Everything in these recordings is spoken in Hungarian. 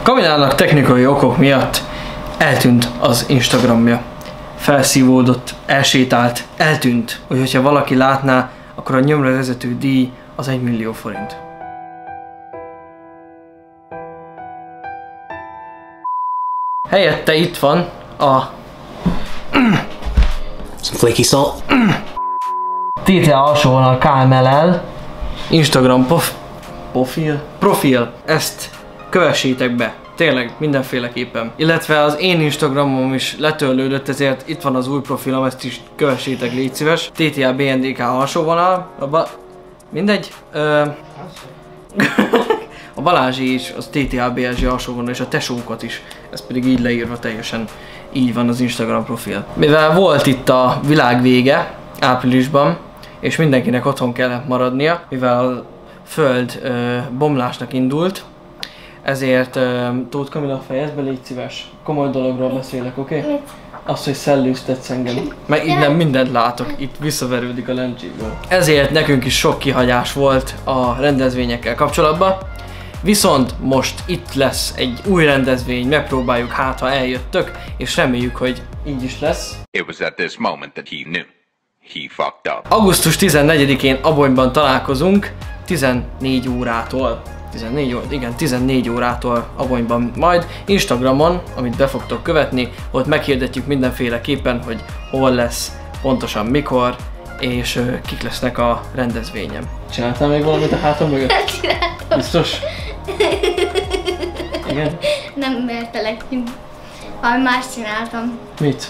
Kamilának technikai okok miatt eltűnt az Instagramja. Felszívódott, elsétált, eltűnt. Úgyhogy ha valaki látná, akkor a nyomra vezető díj az 1 millió forint. Helyette itt van a some flaky salt. TTA alsóvonal KMLL Instagram profil. Ezt kövessétek be. Tényleg, mindenféleképpen. Illetve az én Instagramom is letörlődött, ezért itt van az új profilom, ezt is kövessétek, légy szíves. TTA BNDK alsóvonal. Mindegy. A Balázsi is, az TTA BSG alsóvonal, és a tesókat is. Ez pedig így leírva teljesen így van az Instagram profil. Mivel volt itt a világ vége áprilisban, és mindenkinek otthon kellett maradnia, mivel a föld bomlásnak indult, ezért Tóth Kamila, fejezd be, légy szíves. Komoly dologról beszélek, oké? Okay? Azt, hogy szellőztetsz engem. Mert innen mindent látok, itt visszaverődik a lencséből. Ezért nekünk is sok kihagyás volt a rendezvényekkel kapcsolatban. Viszont most itt lesz egy új rendezvény, megpróbáljuk, hát ha eljöttök, és reméljük, hogy így is lesz. It was at this moment that he knew. He fucked up. Augusztus 14-én Abonyban találkozunk, 14 órától. 14 órától Abonyban. Majd Instagramon, amit be fogtok követni, ott meghirdetjük mindenféleképpen, hogy hol lesz, pontosan mikor, és kik lesznek a rendezvényen. Csináltál még valamit a hátam mögött? Nem csináltam. Biztos? Igen? Nem mertelek ki. Valami más csináltam. Mit?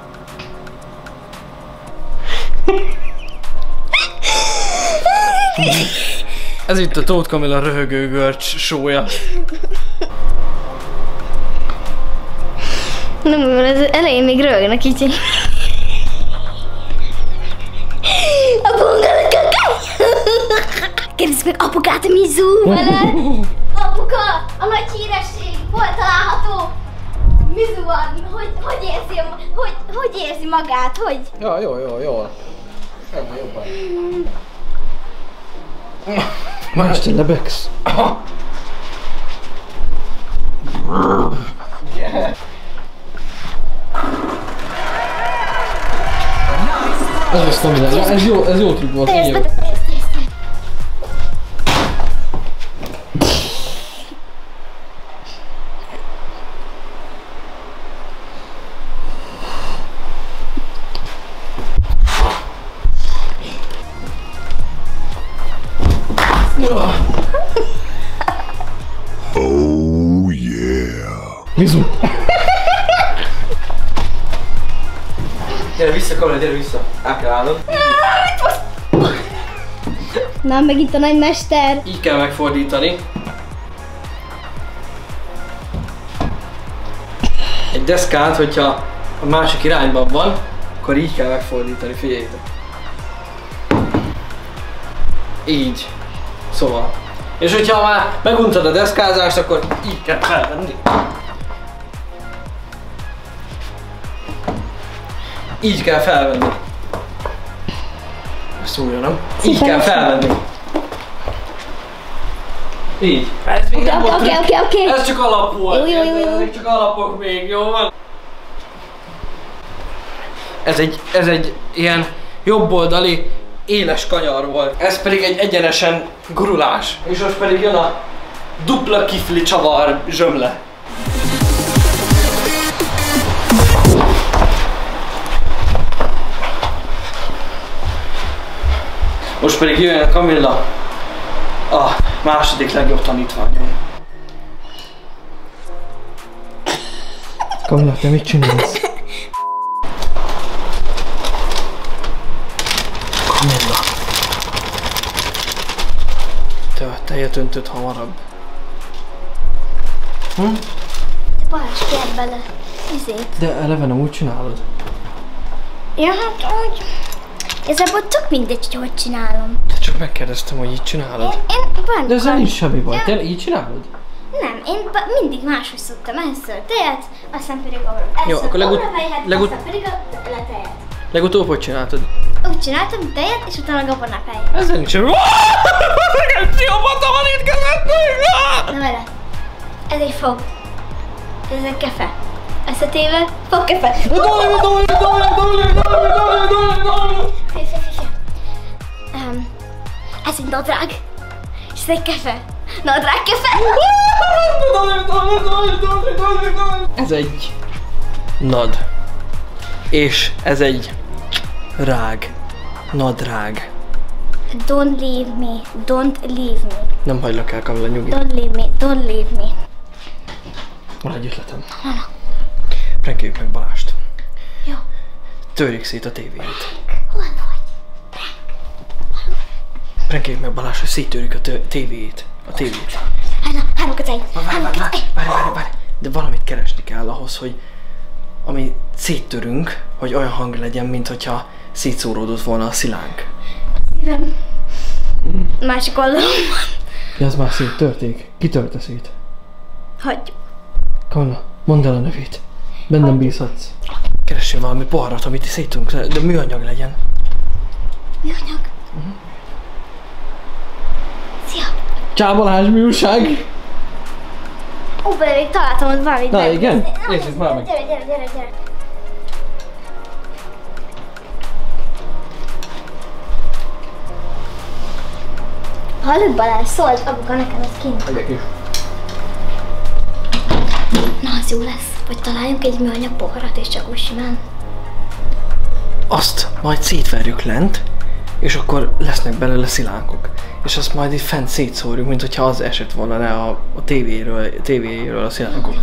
Ez itt a Tóth Kamila röhögő görcs show-ja. Nem, mert az elején még röhögnek így. Kérdezzük meg apukát, mi zúg veled? Apuka, a nagy híresség, hol található? Mizu van, hogy érzi magát, hogy? Ja, jó. Ebben jobban. Más te lebegsz. Ez az Kamila, ez jó trükk volt. Oh yeah. Mizu! Gyere vissza, Kamila, gyere vissza. El kell állnod. Na, megint a nagy mester. Így kell megfordítani. Egy deszkát, hogyha a másik irányban van, akkor így kell megfordítani, figyeljétek. Így. Szóval. És hogyha már meguntad a deszkázást, akkor így kell felvenni. Így kell felvenni. Ezt újra, nem? Így kell felvenni. Így. Ez még nem volt. Oké. Ez csak alap volt. Jó. Ezek csak alapok még, jó van? Ez egy ilyen jobboldali éles kanyar volt. Ez pedig egy egyenesen gurulás. És most pedig jön a dupla kifli csavar zsömle. Most pedig jöjjön Kamila, a második legjobb tanítványom. Kamila, te mit csinálsz? Kamila. Te a tejet öntöd hamarabb. Balázs, kér bele. Izét. De eleve nem úgy csinálod. Ja, hát úgy. Igazából tök mindegy, hogy csinálom. De csak megkérdeztem, hogy így csinálod. Én De ezzel nincs semmi baj. Te így csinálod? Nem, én mindig máshogy szoktam. Először tejet, aztán pedig a Jó, akkor aztán pedig a letejet. Legutóbb hogy csináltad? Úgy csináltam tejet, és utána gabonafejet. Ezzel nincs semmi. Nekem pszichopata van itt közöttünk! Na vele. Ez egy fog. Ez egy kefe. Összetéve, fogkefe. Ez egy nadrág. És ez egy kefe. Nadrág kefe. Ez egy nad. És ez egy rág. Nadrág. Don't leave me. Don't leave me. Nem hagylak el, Kamilla, nyugi. Don't leave me. Don't leave me. Van egy ötletem. Prankeljük meg Balást. Jó. Törjük szét a tévéjét. Hol vagy? Prankeljük meg Balást, hogy széttörjük a tévéjét. A tévét. Három kacány. Várj. De valamit keresni kell ahhoz, hogy ami széttörünk, hogy olyan hang legyen, mint hogyha szétszóródott volna a szilánk. Szívem. Másik oldalon van. Ja, az már széttörték. Ki törte szét? Hagyjuk. Kamilla, mondd el a nevét. Bennem bízhatsz. Keressél valami poharat, amit széttörünk, de műanyag legyen. Műanyag. Szia. Csá Balázs, mi újság? Ó, de még találtam ott valamit. Na igen? Nézzük már meg. Gyere. Hallod, Balázs, szólt apuka nekem ezt kint. Megyek is. Na, az jó lesz. Vagy találjunk egy műanyag poharat és csak úgy simán. Azt majd szétverjük lent, és akkor lesznek belőle szilánkok. És azt majd itt fent szétszórjuk, mint hogyha az esett volna le a tévéről a szilánkok.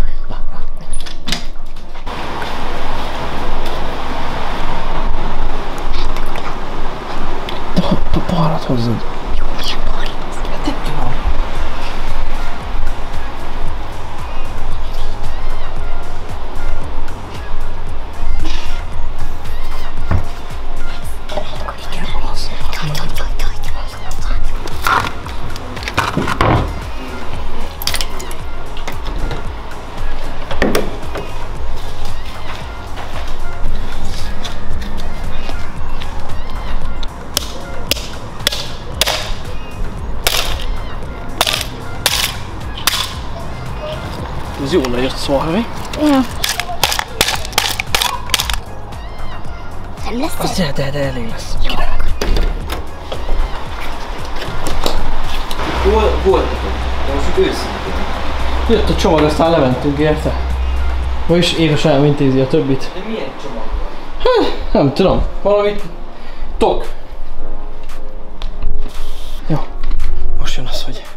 De poharat hozzad. Jó, milyen pohar? Ez jó nagyot szól, mi? Ja. Nem lesz Az de elég lesz. Voltatok, de most őszintén. Jött a csomag, aztán lementünk, érte? Vagyis éves elintézi a többit. De milyen csomag? Nem tudom, valamit tok. Jó, most jön az, hogy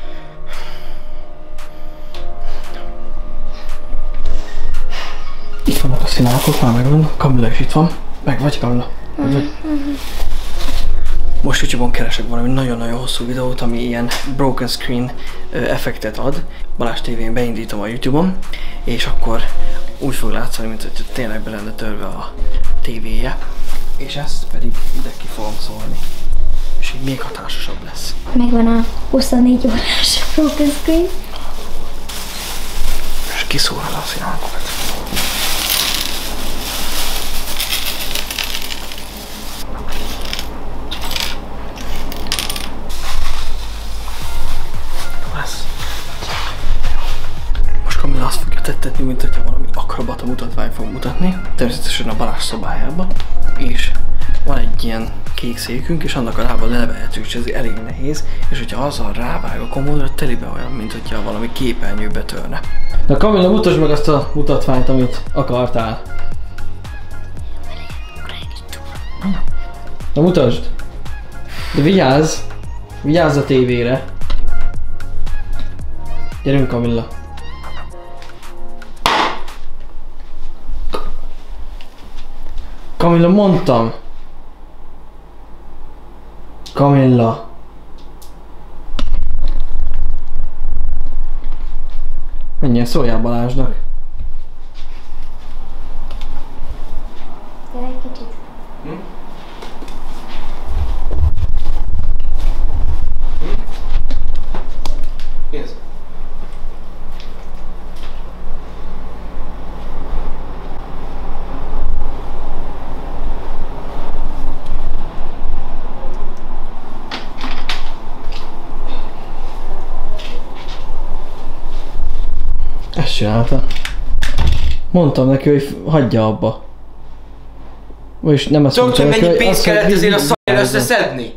itt vannak a szilánkok, már megvan. Kamilla is itt van. Meg vagy, Kamilla? Vagy? Most YouTube-on keresek valami nagyon-nagyon hosszú videót, ami ilyen broken screen effektet ad. Balázs TV-n beindítom a YouTube-on, és akkor úgy fog látszani, mint hogy tényleg be lenne törve a tévéje. És ezt pedig ide ki fogom szólni. És így még hatásosabb lesz. Megvan a 24 órás broken screen. És kiszórod a szilánkokat. Most Kamilla azt fogja tettetni, mint hogyha valami akrobata mutatvány fog mutatni. Természetesen a Balázs szobájába. És van egy ilyen kék székünk, és annak a lába levehetjük, és ez elég nehéz. És hogyha azzal rávág a komódra, telibe olyan, mint hogyha valami képernyőbe törne. Na Kamilla, mutasd meg azt a mutatványt, amit akartál. Na mutasd! De vigyázz! Vigyázz a tévére! Gyerünk, Kamilla! Kamilla, mondtam! Kamilla! Menjél, szóljál Balázsnak! Gyere egy kicsit. Mi ez? Ezt csinálta. Mondtam neki, hogy hagyja abba. Vagyis nem azt Tudod, hogy mondtam neki, mennyi pénzt azt, kellett hogy ezért a vigyázzon. szarját összeszedni?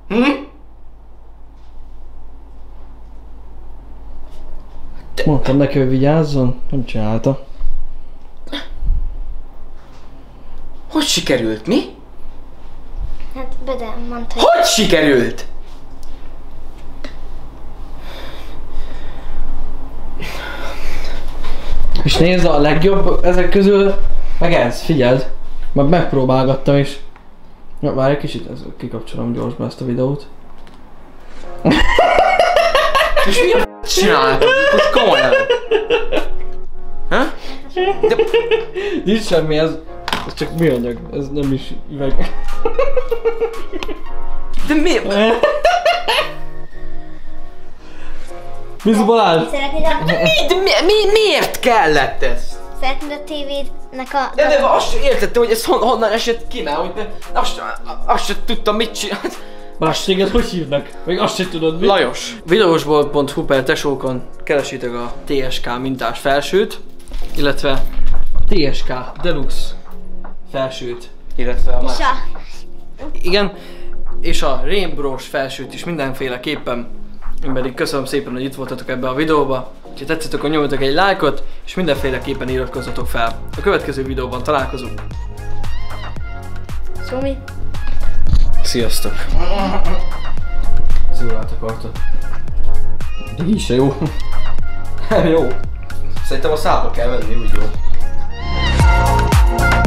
Mondtam neki, hogy vigyázzon, nem csinálta. Hogy sikerült, mi? Hát Bede mondta, hogy... Hogy sikerült? És nézd, a legjobb ezek közül, meg ez, figyeld. Már megpróbálgattam is. Ja, várj egy kicsit, kikapcsolom gyorsba ezt a videót. És mi a csináltam? Most komolyan. Ha? De Nincs semmi, ez csak műanyag, ez nem is üveg. mi? Mizu Balázs! Miért kellett ez? Szeretnéd a tévédnek a... De azt sem értettem, hogy ez honnan esett ki, mert hogy azt sem tudtam mit csinálni. Balázs, téged hogy hívnak? Még azt sem tudod mi? Lajos. Videósbolt.hu per tesókon keresitek a TSK mintás felsőt, illetve a TSK Deluxe felsőt, illetve a másik. Igen, és a Rainbow-s felsőt is mindenféleképpen. Én pedig köszönöm szépen, hogy itt voltatok ebbe a videóba. Ha tetszettek, akkor nyomjatok egy lájkot, és mindenféleképpen iratkozzatok fel. A következő videóban találkozunk. Sumi. Sziasztok! Zúrát akartad. De így se jó. Jó. Szerintem a szába kell venni, úgy jó.